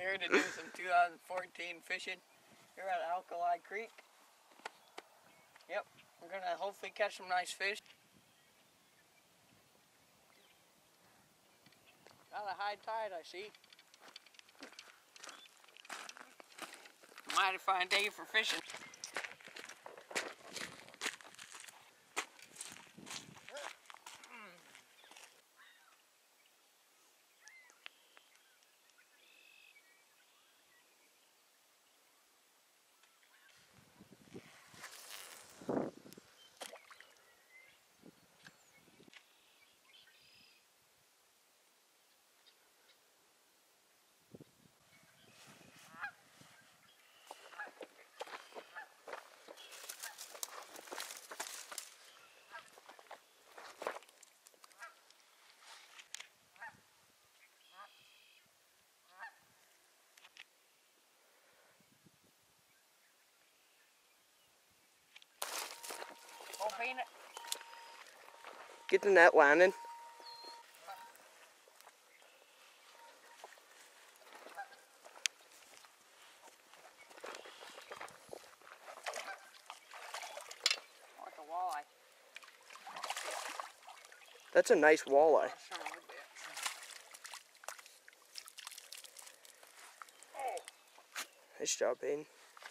Here to do some 2014 fishing here at Alkali Creek. Yep, we're gonna hopefully catch some nice fish. Got a high tide, I see. Mighty fine day for fishing. Get the net, Landon. Like a walleye. That's a nice walleye. Nice job, Hayden.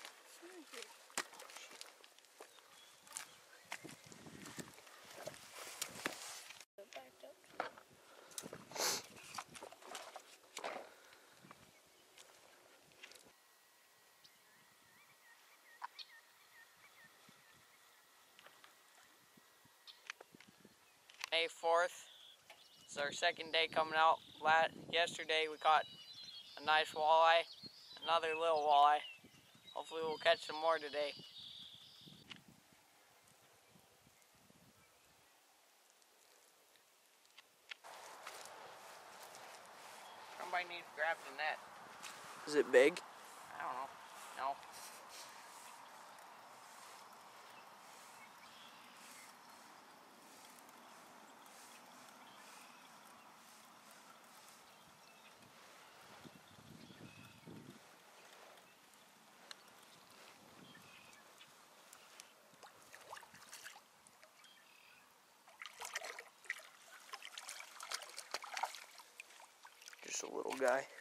May 4th. It's our second day coming out. Yesterday we caught a nice walleye, another little walleye. Hopefully we'll catch some more today. Somebody needs to grab the net. Is it big? I don't know. No. Just a little guy.